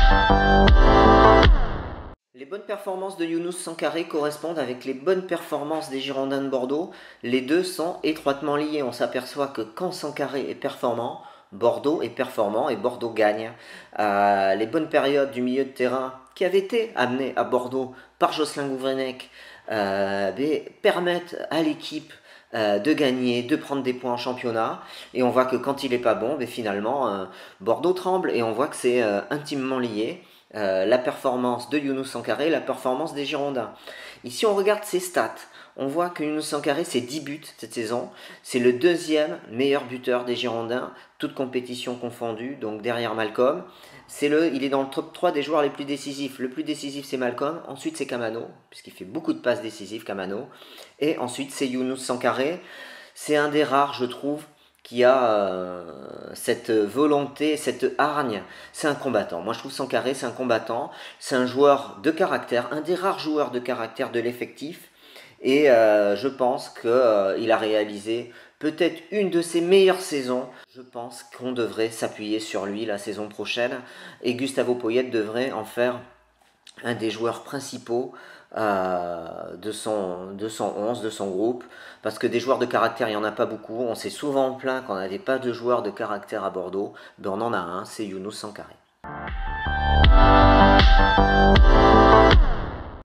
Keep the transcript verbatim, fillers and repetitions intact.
Les bonnes performances de Younous Sankaré correspondent avec les bonnes performances des Girondins de Bordeaux. Les deux sont étroitement liés. On s'aperçoit que quand Sankaré est performant, Bordeaux est performant et Bordeaux gagne. Euh, les bonnes périodes du milieu de terrain qui avaient été amenées à Bordeaux par Jocelyn Gouvrenec euh, permettent à l'équipe euh, de gagner, de prendre des points en championnat. Et on voit que quand il n'est pas bon, finalement, euh, Bordeaux tremble et on voit que c'est euh, intimement lié. Euh, la performance de Younous Sankaré et la performance des Girondins. Ici, on regarde ses stats. On voit que Younous Sankaré, c'est dix buts cette saison. C'est le deuxième meilleur buteur des Girondins, toutes compétitions confondues, donc derrière Malcolm. C'est le, il est dans le top trois des joueurs les plus décisifs. Le plus décisif, c'est Malcolm. Ensuite, c'est Kamano, puisqu'il fait beaucoup de passes décisives, Kamano. Et ensuite, c'est Younous Sankaré. C'est un des rares, je trouve, qui a euh, cette volonté, cette hargne. C'est un combattant. Moi, je trouve Sankaré, c'est un combattant. C'est un joueur de caractère, un des rares joueurs de caractère de l'effectif. Et euh, je pense qu'il euh, a réalisé peut-être une de ses meilleures saisons. Je pense qu'on devrait s'appuyer sur lui la saison prochaine. Et Gustavo Poyet devrait en faire un des joueurs principaux euh, de, son, de son onze, de son groupe, parce que des joueurs de caractère, il n'y en a pas beaucoup. On s'est souvent plaint qu'on n'avait pas de joueurs de caractère à Bordeaux. Ben on en a un, c'est Younous Sankaré.